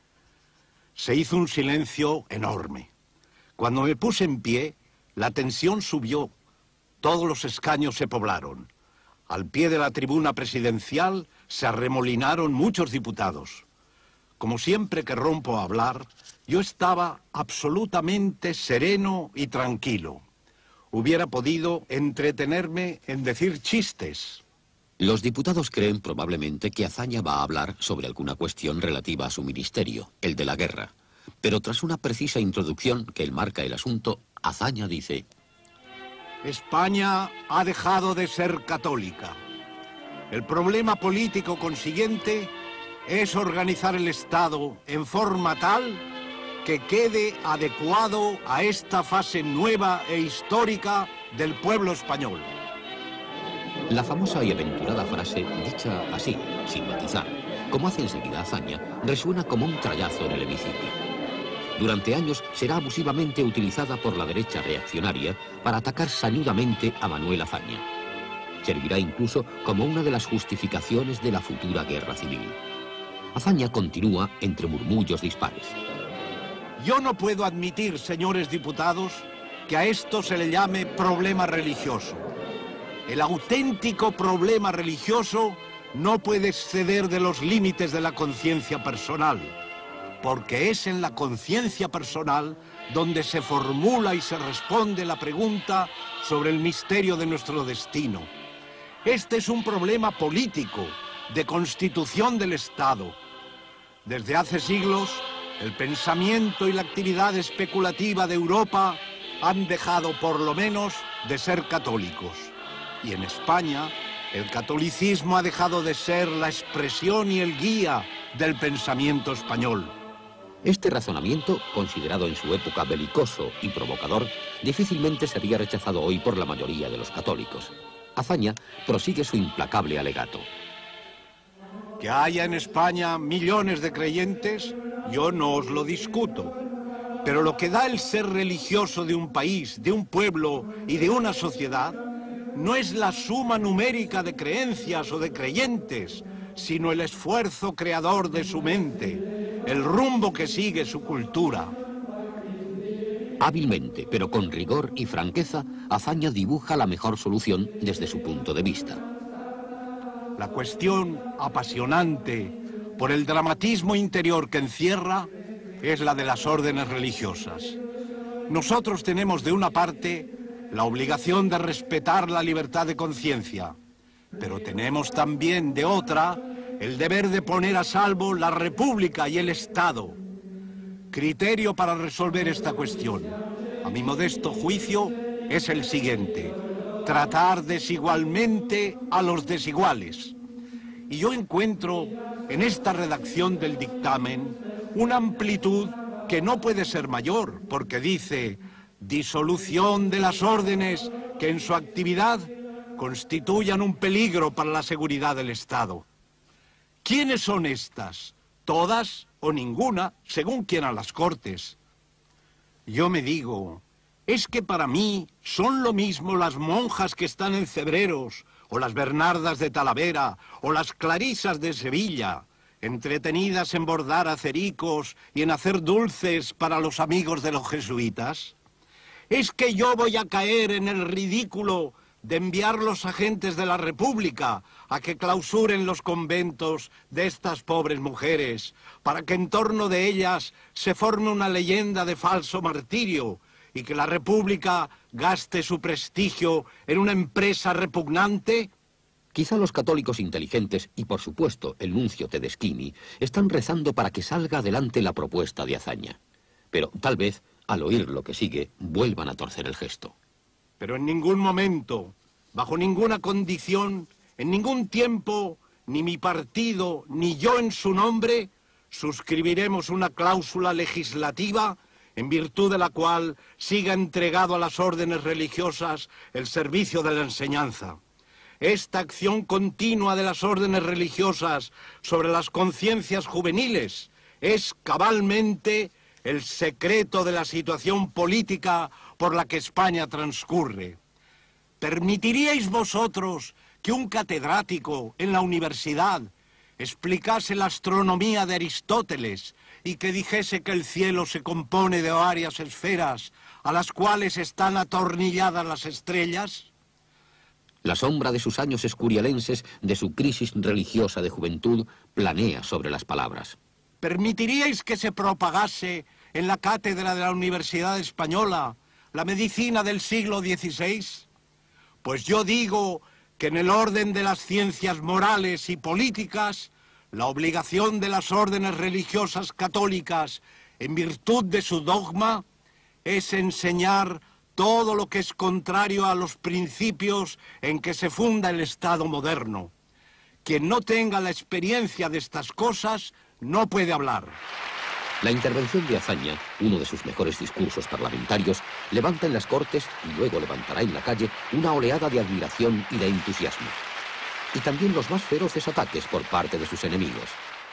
Se hizo un silencio enorme. Cuando me puse en pie, la tensión subió. Todos los escaños se poblaron. Al pie de la tribuna presidencial se arremolinaron muchos diputados. Como siempre que rompo a hablar, yo estaba absolutamente sereno y tranquilo. Hubiera podido entretenerme en decir chistes. Los diputados creen probablemente que Azaña va a hablar sobre alguna cuestión relativa a su ministerio, el de la guerra. Pero tras una precisa introducción que enmarca el asunto, Azaña dice: España ha dejado de ser católica. El problema político consiguiente es organizar el Estado en forma tal que quede adecuado a esta fase nueva e histórica del pueblo español. La famosa y aventurada frase, dicha así, sin matizar, como hace enseguida Azaña, resuena como un trayazo en el hemiciclo. Durante años será abusivamente utilizada por la derecha reaccionaria para atacar sañudamente a Manuel Azaña. Servirá incluso como una de las justificaciones de la futura guerra civil. Azaña continúa entre murmullos dispares. Yo no puedo admitir, señores diputados, que a esto se le llame problema religioso. El auténtico problema religioso no puede exceder de los límites de la conciencia personal, porque es en la conciencia personal donde se formula y se responde la pregunta sobre el misterio de nuestro destino. Este es un problema político, de constitución del Estado. Desde hace siglos, el pensamiento y la actividad especulativa de Europa han dejado por lo menos de ser católicos. Y en España, el catolicismo ha dejado de ser la expresión y el guía del pensamiento español. Este razonamiento, considerado en su época belicoso y provocador, difícilmente sería rechazado hoy por la mayoría de los católicos. Azaña prosigue su implacable alegato. Que haya en España millones de creyentes, yo no os lo discuto. Pero lo que da el ser religioso de un país, de un pueblo y de una sociedad, no es la suma numérica de creencias o de creyentes, sino el esfuerzo creador de su mente, el rumbo que sigue su cultura. Hábilmente, pero con rigor y franqueza, Azaña dibuja la mejor solución desde su punto de vista. La cuestión apasionante por el dramatismo interior que encierra es la de las órdenes religiosas. Nosotros tenemos de una parte la obligación de respetar la libertad de conciencia, pero tenemos también de otra el deber de poner a salvo la República y el Estado. Criterio para resolver esta cuestión, a mi modesto juicio, es el siguiente: tratar desigualmente a los desiguales. Y yo encuentro en esta redacción del dictamen una amplitud que no puede ser mayor, porque dice disolución de las órdenes que en su actividad constituyan un peligro para la seguridad del Estado. ¿Quiénes son estas? ¿Todas o ninguna, según quieran las Cortes? Yo me digo, es que para mí son lo mismo las monjas que están en Cebreros, o las Bernardas de Talavera, o las Clarisas de Sevilla, entretenidas en bordar acericos y en hacer dulces para los amigos de los jesuitas. ¿Es que yo voy a caer en el ridículo de enviar los agentes de la República a que clausuren los conventos de estas pobres mujeres, para que en torno de ellas se forme una leyenda de falso martirio y que la República gaste su prestigio en una empresa repugnante? Quizá los católicos inteligentes y, por supuesto, el nuncio Tedeschini están rezando para que salga adelante la propuesta de Azaña. Pero tal vez, al oír lo que sigue, vuelvan a torcer el gesto. Pero en ningún momento, bajo ninguna condición, en ningún tiempo, ni mi partido, ni yo en su nombre, suscribiremos una cláusula legislativa en virtud de la cual siga entregado a las órdenes religiosas el servicio de la enseñanza. Esta acción continua de las órdenes religiosas sobre las conciencias juveniles es cabalmente el secreto de la situación política por la que España transcurre. ¿Permitiríais vosotros que un catedrático en la universidad explicase la astronomía de Aristóteles y que dijese que el cielo se compone de varias esferas a las cuales están atornilladas las estrellas? La sombra de sus años escurialenses, de su crisis religiosa de juventud, planea sobre las palabras. ¿Permitiríais que se propagase en la cátedra de la Universidad Española la medicina del siglo XVI? Pues yo digo que en el orden de las ciencias morales y políticas, la obligación de las órdenes religiosas católicas, en virtud de su dogma, es enseñar todo lo que es contrario a los principios en que se funda el Estado moderno. Quien no tenga la experiencia de estas cosas no puede hablar. La intervención de Azaña, uno de sus mejores discursos parlamentarios, levanta en las Cortes y luego levantará en la calle una oleada de admiración y de entusiasmo. Y también los más feroces ataques por parte de sus enemigos.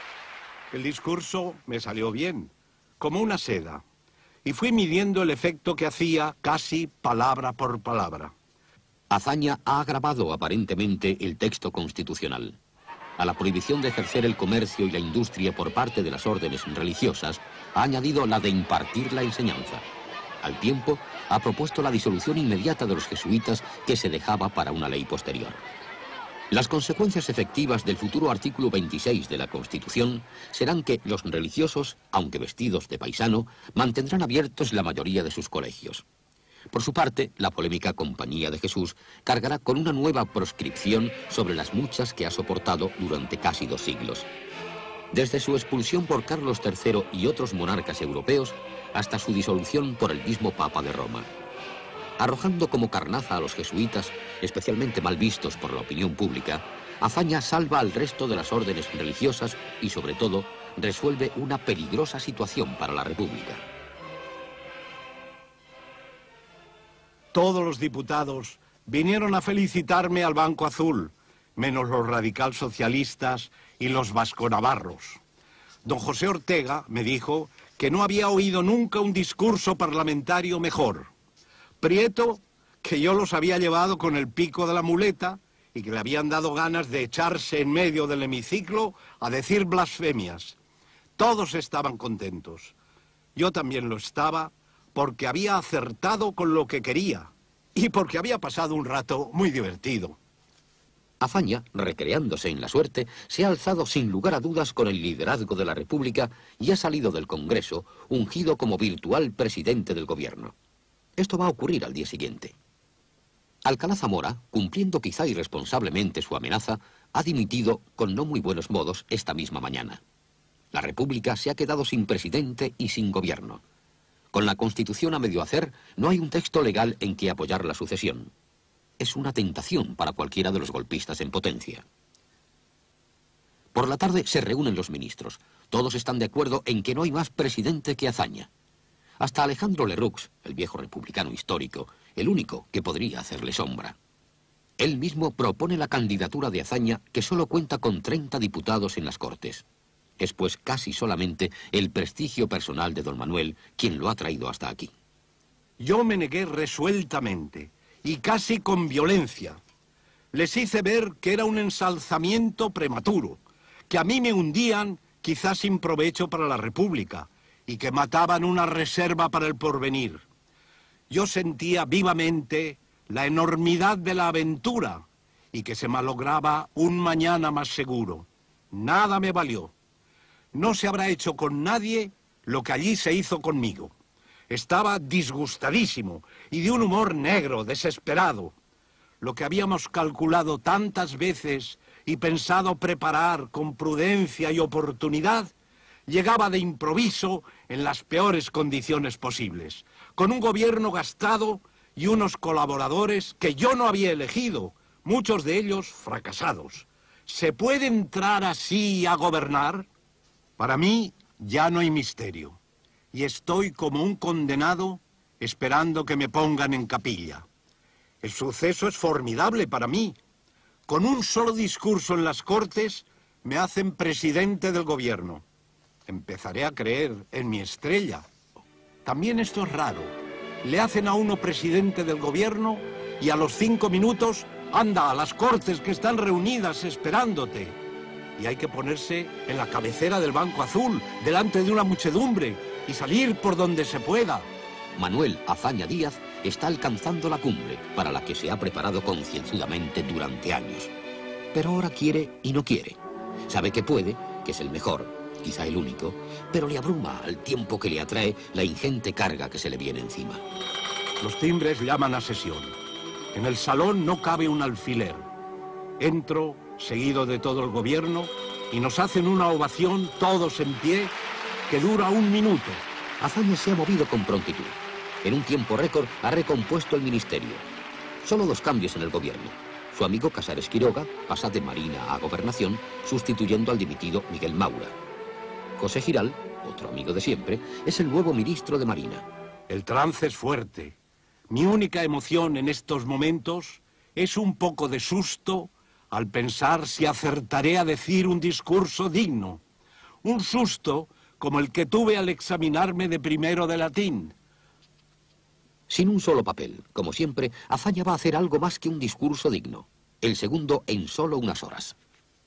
El discurso me salió bien, como una seda, y fui midiendo el efecto que hacía casi palabra por palabra. Azaña ha agravado aparentemente el texto constitucional. A la prohibición de ejercer el comercio y la industria por parte de las órdenes religiosas, ha añadido la de impartir la enseñanza. Al tiempo, ha propuesto la disolución inmediata de los jesuitas que se dejaba para una ley posterior. Las consecuencias efectivas del futuro artículo 26 de la Constitución serán que los religiosos, aunque vestidos de paisano, mantendrán abiertos la mayoría de sus colegios. Por su parte, la polémica Compañía de Jesús cargará con una nueva proscripción sobre las muchas que ha soportado durante casi 2 siglos. Desde su expulsión por Carlos III y otros monarcas europeos, hasta su disolución por el mismo Papa de Roma. Arrojando como carnaza a los jesuitas, especialmente mal vistos por la opinión pública, Azaña salva al resto de las órdenes religiosas y, sobre todo, resuelve una peligrosa situación para la República. Todos los diputados vinieron a felicitarme al Banco Azul, menos los radical socialistas y los vasconavarros. Don José Ortega me dijo que no había oído nunca un discurso parlamentario mejor. Prieto, que yo los había llevado con el pico de la muleta y que le habían dado ganas de echarse en medio del hemiciclo a decir blasfemias. Todos estaban contentos. Yo también lo estaba, porque había acertado con lo que quería y porque había pasado un rato muy divertido. Azaña, recreándose en la suerte, se ha alzado sin lugar a dudas con el liderazgo de la República y ha salido del Congreso ungido como virtual presidente del gobierno. Esto va a ocurrir al día siguiente. Alcalá Zamora, cumpliendo quizá irresponsablemente su amenaza, ha dimitido con no muy buenos modos esta misma mañana. La República se ha quedado sin presidente y sin gobierno. Con la Constitución a medio hacer, no hay un texto legal en que apoyar la sucesión. es una tentación para cualquiera de los golpistas en potencia. Por la tarde se reúnen los ministros. Todos están de acuerdo en que no hay más presidente que Azaña. Hasta Alejandro Lerroux, el viejo republicano histórico, el único que podría hacerle sombra. Él mismo propone la candidatura de Azaña, que solo cuenta con 30 diputados en las Cortes. Es pues casi solamente el prestigio personal de don Manuel quien lo ha traído hasta aquí. Yo me negué resueltamente y casi con violencia. Les hice ver que era un ensalzamiento prematuro, que a mí me hundían quizás sin provecho para la República y que mataban una reserva para el porvenir. Yo sentía vivamente la enormidad de la aventura y que se malograba un mañana más seguro. Nada me valió. No se habrá hecho con nadie lo que allí se hizo conmigo. Estaba disgustadísimo y de un humor negro, desesperado. Lo que habíamos calculado tantas veces y pensado preparar con prudencia y oportunidad, llegaba de improviso en las peores condiciones posibles, con un gobierno gastado y unos colaboradores que yo no había elegido, muchos de ellos fracasados. ¿Se puede entrar así a gobernar? Para mí ya no hay misterio, y estoy como un condenado esperando que me pongan en capilla. El suceso es formidable para mí. Con un solo discurso en las Cortes me hacen presidente del gobierno. Empezaré a creer en mi estrella. También esto es raro. Le hacen a uno presidente del gobierno y a los 5 minutos anda a las Cortes que están reunidas esperándote. Y hay que ponerse en la cabecera del Banco Azul, delante de una muchedumbre, y salir por donde se pueda. Manuel Azaña Díaz está alcanzando la cumbre para la que se ha preparado concienzudamente durante años. Pero ahora quiere y no quiere. Sabe que puede, que es el mejor, quizá el único, pero le abruma al tiempo que le atrae la ingente carga que se le viene encima. Los timbres llaman a sesión. En el salón no cabe un alfiler. Entro, seguido de todo el gobierno, y nos hacen una ovación todos en pie que dura 1 minuto. Azaña se ha movido con prontitud. En un tiempo récord ha recompuesto el ministerio. Solo 2 cambios en el gobierno. Su amigo Casares Quiroga pasa de Marina a Gobernación, sustituyendo al dimitido Miguel Maura. José Giral, otro amigo de siempre, es el nuevo ministro de Marina. El trance es fuerte. Mi única emoción en estos momentos es un poco de susto al pensar si acertaré a decir un discurso digno. Un susto como el que tuve al examinarme de primero de latín. Sin un solo papel, como siempre, Azaña va a hacer algo más que un discurso digno. El segundo en solo unas horas.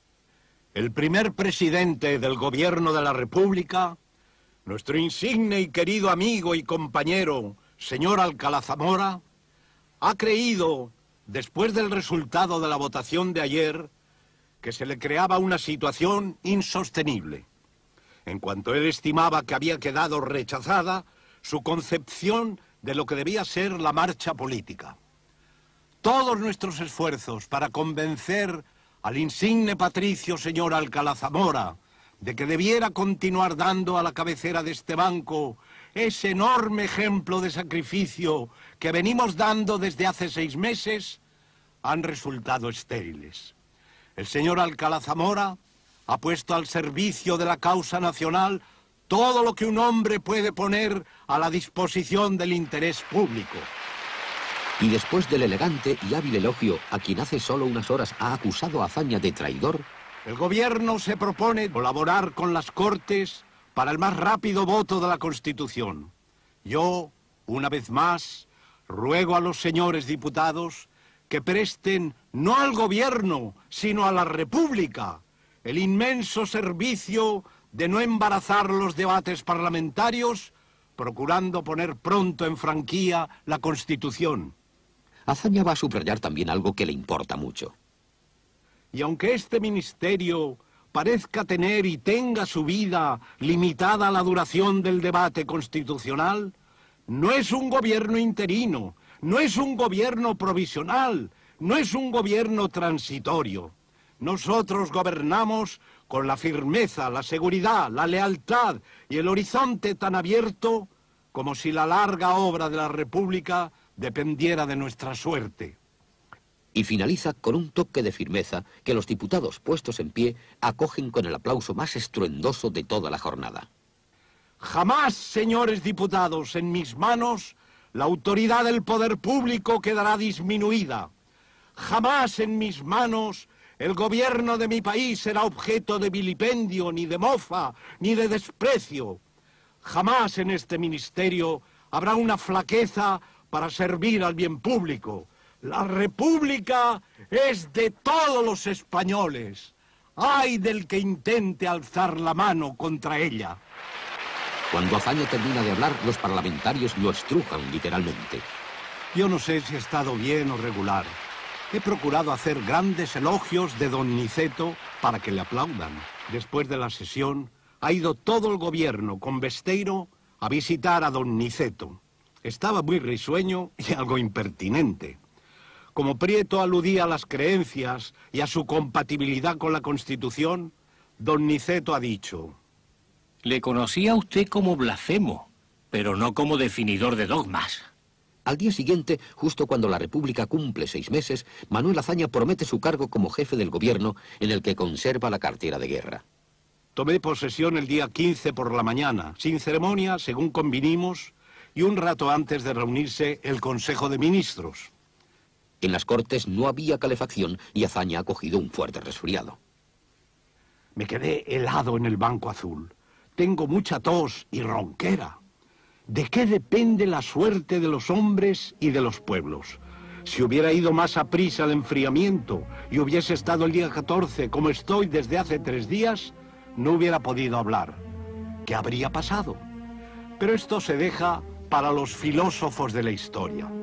El primer presidente del gobierno de la República, nuestro insigne y querido amigo y compañero, señor Alcalá Zamora, ha creído, después del resultado de la votación de ayer, que se le creaba una situación insostenible. En cuanto él estimaba que había quedado rechazada su concepción de lo que debía ser la marcha política. Todos nuestros esfuerzos para convencer al insigne patricio señor Alcalá Zamora de que debiera continuar dando a la cabecera de este banco ese enorme ejemplo de sacrificio que venimos dando desde hace 6 meses, han resultado estériles. El señor Alcalá Zamora ha puesto al servicio de la causa nacional todo lo que un hombre puede poner a la disposición del interés público. Y después del elegante y hábil elogio a quien hace solo unas horas ha acusado a Azaña de traidor, el gobierno se propone colaborar con las Cortes para el más rápido voto de la Constitución. Yo, una vez más, ruego a los señores diputados que presten no al gobierno, sino a la República, el inmenso servicio de no embarazar los debates parlamentarios, procurando poner pronto en franquía la Constitución. Azaña va a subrayar también algo que le importa mucho. Y aunque este ministerio parezca tener y tenga su vida limitada a la duración del debate constitucional, no es un gobierno interino, no es un gobierno provisional, no es un gobierno transitorio. Nosotros gobernamos con la firmeza, la seguridad, la lealtad y el horizonte tan abierto como si la larga obra de la República dependiera de nuestra suerte. Y finaliza con un toque de firmeza que los diputados puestos en pie acogen con el aplauso más estruendoso de toda la jornada. Jamás, señores diputados, en mis manos la autoridad del poder público quedará disminuida. Jamás en mis manos el gobierno de mi país será objeto de vilipendio, ni de mofa, ni de desprecio. Jamás en este ministerio habrá una flaqueza para servir al bien público. La República es de todos los españoles. ¡Ay del que intente alzar la mano contra ella! Cuando Azaña termina de hablar, los parlamentarios lo estrujan literalmente. Yo no sé si he estado bien o regular. He procurado hacer grandes elogios de don Niceto para que le aplaudan. Después de la sesión, ha ido todo el gobierno con Besteiro a visitar a don Niceto. Estaba muy risueño y algo impertinente. Como Prieto aludía a las creencias y a su compatibilidad con la Constitución, don Niceto ha dicho: Le conocía a usted como blasfemo, pero no como definidor de dogmas. Al día siguiente, justo cuando la República cumple 6 meses, Manuel Azaña promete su cargo como jefe del gobierno, en el que conserva la cartera de guerra. Tomé posesión el día 15 por la mañana, sin ceremonia, según convinimos, y un rato antes de reunirse el Consejo de Ministros. En las Cortes no había calefacción y Azaña ha cogido un fuerte resfriado. Me quedé helado en el banco azul. Tengo mucha tos y ronquera. ¿De qué depende la suerte de los hombres y de los pueblos? Si hubiera ido más a prisa el enfriamiento y hubiese estado el día 14 como estoy desde hace 3 días, no hubiera podido hablar. ¿Qué habría pasado? Pero esto se deja para los filósofos de la historia.